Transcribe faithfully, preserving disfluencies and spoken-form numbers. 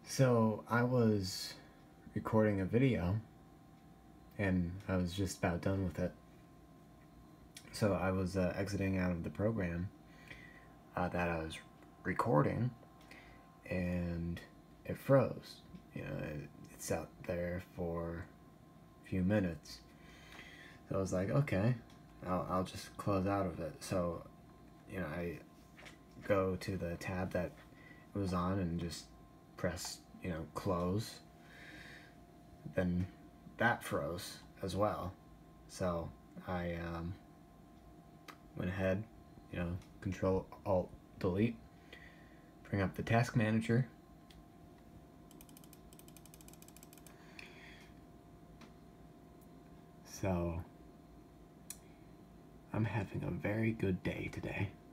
So I was recording a video and I was just about done with it. So I was uh, exiting out of the program uh, that I was recording, and it froze. You know, it, it sat there for a few minutes. So I was like, okay, I'll, I'll just close out of it. So, you know, I go to the tab that it was on and just press, you know, close. Then that froze as well. So I um, went ahead, you know, Control Alt Delete, bring up the task manager. So I'm having a very good day today.